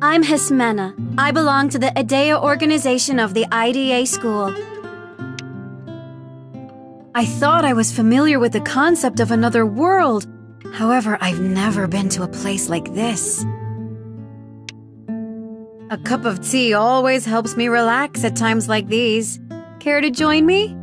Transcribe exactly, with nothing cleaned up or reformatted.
I'm Hismena. I belong to the IDEA organization of the I D A school. I thought I was familiar with the concept of another world. However, I've never been to a place like this. A cup of tea always helps me relax at times like these. Care to join me?